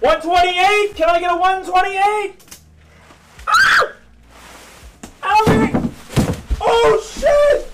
128? Can I get a 128? Ah! Ow! Oh shit!